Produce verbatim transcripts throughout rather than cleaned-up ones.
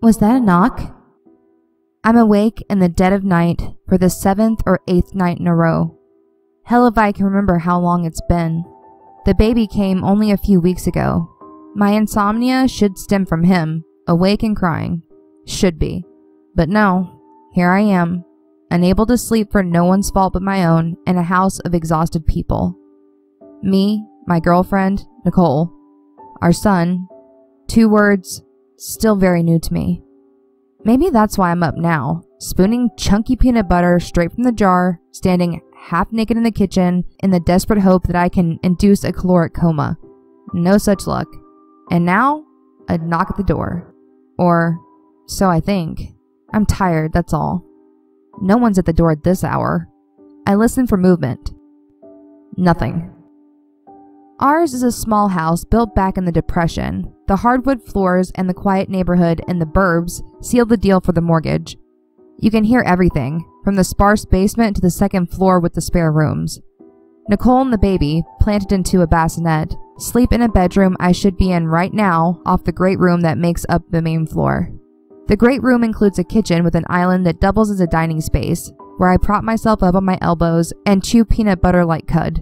Was that a knock? I'm awake in the dead of night for the seventh or eighth night in a row. Hell if I can remember how long it's been. The baby came only a few weeks ago. My insomnia should stem from him, awake and crying. Should be. But no, here I am, unable to sleep for no one's fault but my own, in a house of exhausted people. Me, my girlfriend, Nicole, our son, two words, still very new to me. Maybe that's why I'm up now, spooning chunky peanut butter straight from the jar, standing half naked in the kitchen in the desperate hope that I can induce a caloric coma. No such luck. And now, a knock at the door. Or, so I think. I'm tired, that's all. No one's at the door at this hour. I listen for movement. Nothing. Ours is a small house built back in the Depression. The hardwood floors and the quiet neighborhood in the burbs sealed the deal for the mortgage. You can hear everything, from the sparse basement to the second floor with the spare rooms. Nicole and the baby, planted into a bassinet, sleep in a bedroom I should be in right now off the great room that makes up the main floor. The great room includes a kitchen with an island that doubles as a dining space, where I prop myself up on my elbows and chew peanut butter like cud.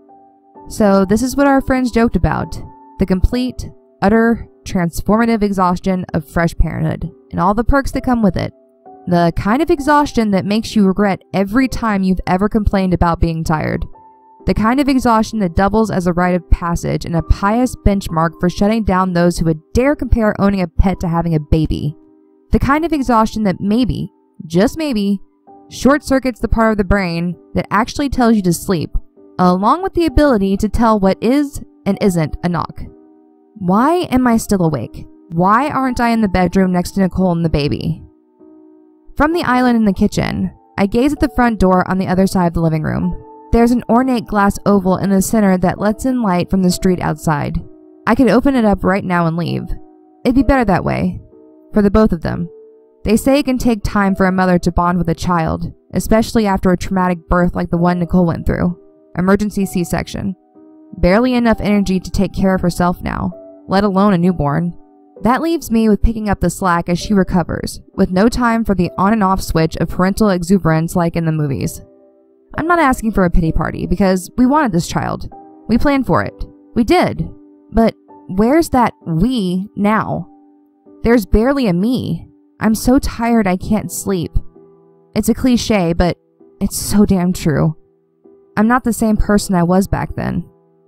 So this is what our friends joked about, the complete, utter, transformative exhaustion of fresh parenthood, and all the perks that come with it. The kind of exhaustion that makes you regret every time you've ever complained about being tired. The kind of exhaustion that doubles as a rite of passage and a pious benchmark for shutting down those who would dare compare owning a pet to having a baby. The kind of exhaustion that maybe, just maybe, short-circuits the part of the brain that actually tells you to sleep, along with the ability to tell what is and isn't a knock. Why am I still awake? Why aren't I in the bedroom next to Nicole and the baby? From the island in the kitchen, I gaze at the front door on the other side of the living room. There's an ornate glass oval in the center that lets in light from the street outside. I could open it up right now and leave. It'd be better that way. For the both of them. They say it can take time for a mother to bond with a child, especially after a traumatic birth like the one Nicole went through. Emergency C-section. Barely enough energy to take care of herself now, let alone a newborn. That leaves me with picking up the slack as she recovers, with no time for the on and off switch of parental exuberance like in the movies. I'm not asking for a pity party because we wanted this child. We planned for it. We did. But where's that we now? There's barely a me. I'm so tired I can't sleep. It's a cliche, but it's so damn true. I'm not the same person I was back then.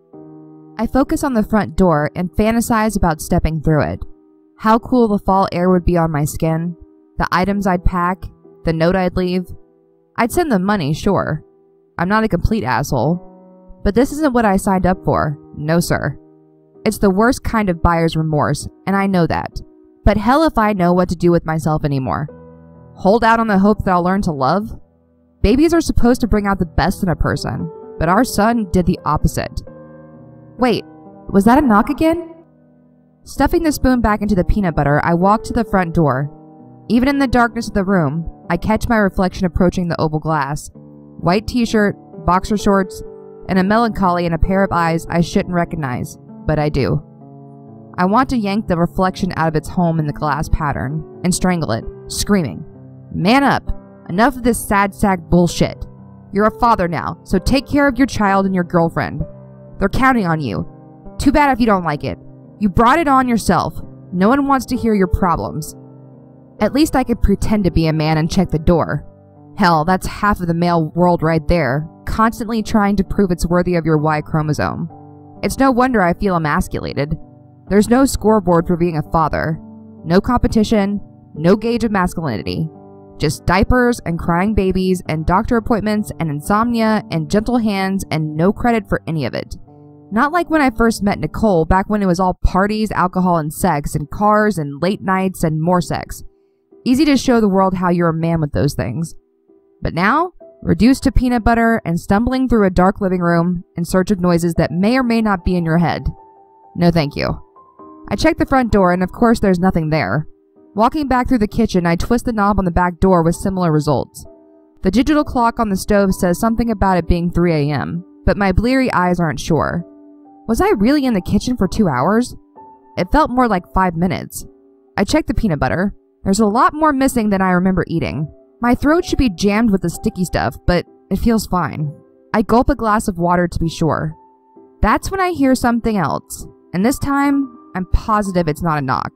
I focus on the front door and fantasize about stepping through it. How cool the fall air would be on my skin, the items I'd pack, the note I'd leave. I'd send them money, sure. I'm not a complete asshole. But this isn't what I signed up for. No, sir. It's the worst kind of buyer's remorse, and I know that. But hell if I know what to do with myself anymore. Hold out on the hope that I'll learn to love? Babies are supposed to bring out the best in a person, but our son did the opposite. Wait, was that a knock again? Stuffing the spoon back into the peanut butter, I walk to the front door. Even in the darkness of the room, I catch my reflection approaching the oval glass. White t-shirt, boxer shorts, and a melancholy in a pair of eyes I shouldn't recognize, but I do. I want to yank the reflection out of its home in the glass pattern and strangle it, screaming, "Man up! Enough of this sad sack bullshit. You're a father now, so take care of your child and your girlfriend. They're counting on you. Too bad if you don't like it. You brought it on yourself. No one wants to hear your problems. At least I could pretend to be a man and check the door. Hell, that's half of the male world right there, constantly trying to prove it's worthy of your Y chromosome. It's no wonder I feel emasculated. There's no scoreboard for being a father. No competition, no gauge of masculinity. Just diapers and crying babies and doctor appointments and insomnia and gentle hands and no credit for any of it. Not like when I first met Nicole back when it was all parties, alcohol, and sex, and cars, and late nights, and more sex. Easy to show the world how you're a man with those things. But now, reduced to peanut butter and stumbling through a dark living room in search of noises that may or may not be in your head. No thank you. I check the front door and of course there's nothing there. Walking back through the kitchen, I twist the knob on the back door with similar results. The digital clock on the stove says something about it being three A M, but my bleary eyes aren't sure. Was I really in the kitchen for two hours? It felt more like five minutes. I check the peanut butter. There's a lot more missing than I remember eating. My throat should be jammed with the sticky stuff, but it feels fine. I gulp a glass of water to be sure. That's when I hear something else, and this time, I'm positive it's not a knock.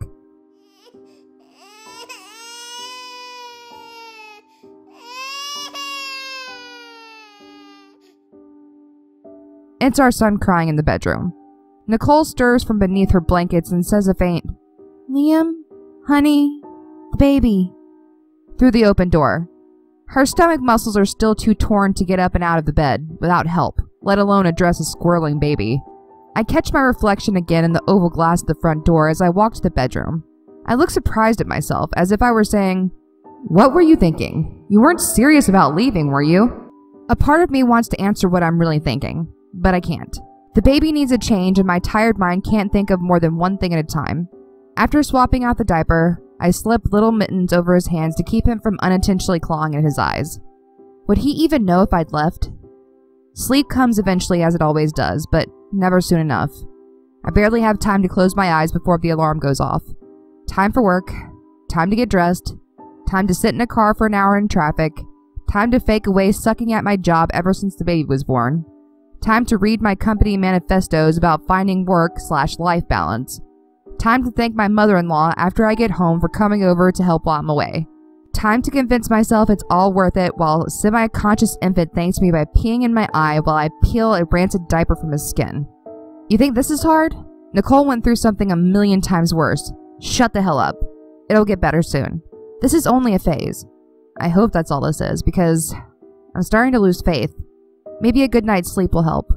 It's our son crying in the bedroom. Nicole stirs from beneath her blankets and says a faint, "Liam, honey, the baby," through the open door. Her stomach muscles are still too torn to get up and out of the bed without help, let alone address a squirreling baby. I catch my reflection again in the oval glass of the front door as I walk to the bedroom. I look surprised at myself, as if I were saying, "What were you thinking? You weren't serious about leaving, were you?" A part of me wants to answer what I'm really thinking, but I can't. The baby needs a change, and my tired mind can't think of more than one thing at a time. After swapping out the diaper, I slip little mittens over his hands to keep him from unintentionally clawing at his eyes. Would he even know if I'd left? Sleep comes eventually, as it always does, but never soon enough. I barely have time to close my eyes before the alarm goes off. Time for work, time to get dressed, time to sit in a car for an hour in traffic, time to fake away sucking at my job ever since the baby was born, time to read my company manifestos about finding work slash life balance, time to thank my mother-in-law after I get home for coming over to help while I'm away, time to convince myself it's all worth it while a semi-conscious infant thanks me by peeing in my eye while I peel a rancid diaper from his skin. You think this is hard? Nicole went through something a million times worse. Shut the hell up. It'll get better soon. This is only a phase. I hope that's all this is, because I'm starting to lose faith. Maybe a good night's sleep will help.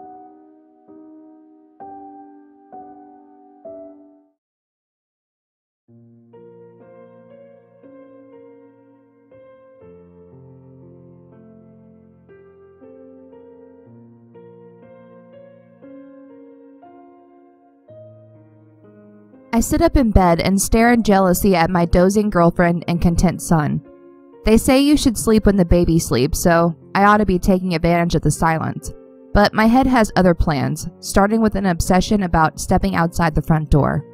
I sit up in bed and stare in jealousy at my dozing girlfriend and content son. They say you should sleep when the baby sleeps, so I ought to be taking advantage of the silence. But my head has other plans, starting with an obsession about stepping outside the front door.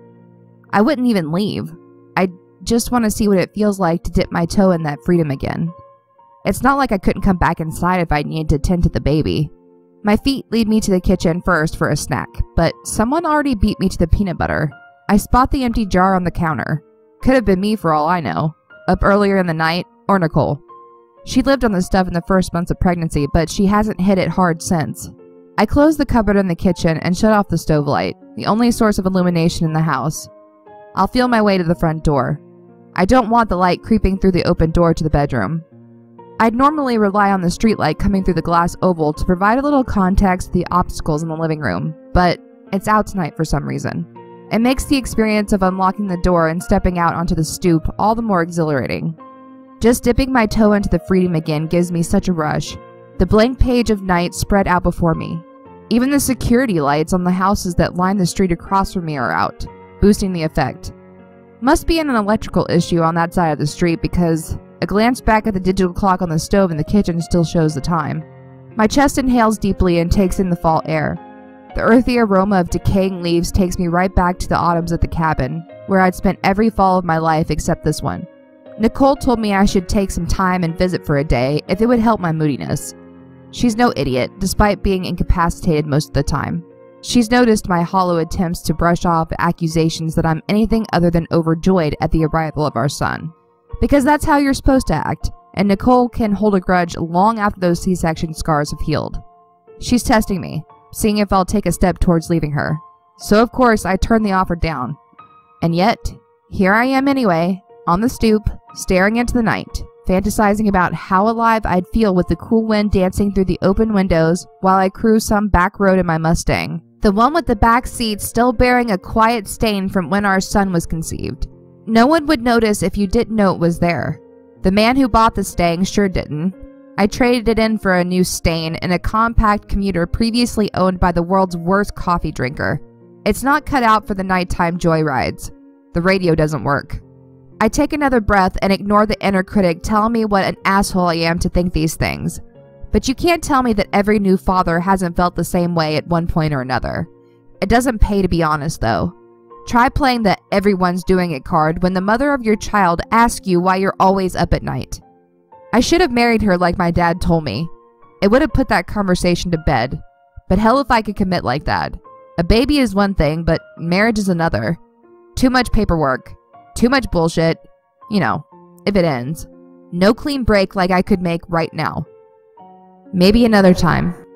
I wouldn't even leave. I just want to see what it feels like to dip my toe in that freedom again. It's not like I couldn't come back inside if I needed to tend to the baby. My feet lead me to the kitchen first for a snack, but someone already beat me to the peanut butter. I spot the empty jar on the counter. Could have been me for all I know. Up earlier in the night, or Nicole. She lived on this stuff in the first months of pregnancy, but she hasn't hit it hard since. I close the cupboard in the kitchen and shut off the stove light, the only source of illumination in the house. I'll feel my way to the front door. I don't want the light creeping through the open door to the bedroom. I'd normally rely on the streetlight coming through the glass oval to provide a little context to the obstacles in the living room, but it's out tonight for some reason. It makes the experience of unlocking the door and stepping out onto the stoop all the more exhilarating. Just dipping my toe into the freedom again gives me such a rush. The blank page of night spread out before me. Even the security lights on the houses that line the street across from me are out, boosting the effect. Must be an electrical issue on that side of the street because a glance back at the digital clock on the stove in the kitchen still shows the time. My chest inhales deeply and takes in the fall air. The earthy aroma of decaying leaves takes me right back to the autumns at the cabin, where I'd spent every fall of my life except this one. Nicole told me I should take some time and visit for a day if it would help my moodiness. She's no idiot, despite being incapacitated most of the time. She's noticed my hollow attempts to brush off accusations that I'm anything other than overjoyed at the arrival of our son. Because that's how you're supposed to act, and Nicole can hold a grudge long after those C-section scars have healed. She's testing me, seeing if I'll take a step towards leaving her. So of course I turn the offer down. And yet, here I am anyway, on the stoop, staring into the night, fantasizing about how alive I'd feel with the cool wind dancing through the open windows while I cruise some back road in my Mustang. The one with the back seat still bearing a quiet stain from when our son was conceived. No one would notice if you didn't know it was there. The man who bought the Stang sure didn't. I traded it in for a new stain in a compact commuter previously owned by the world's worst coffee drinker. It's not cut out for the nighttime joyrides. The radio doesn't work. I take another breath and ignore the inner critic telling me what an asshole I am to think these things. But you can't tell me that every new father hasn't felt the same way at one point or another. It doesn't pay to be honest, though. Try playing the everyone's doing it card when the mother of your child asks you why you're always up at night. I should have married her like my dad told me. It would have put that conversation to bed. But hell if I could commit like that. A baby is one thing, but marriage is another. Too much paperwork. Too much bullshit. You know, if it ends. No clean break like I could make right now. Maybe another time.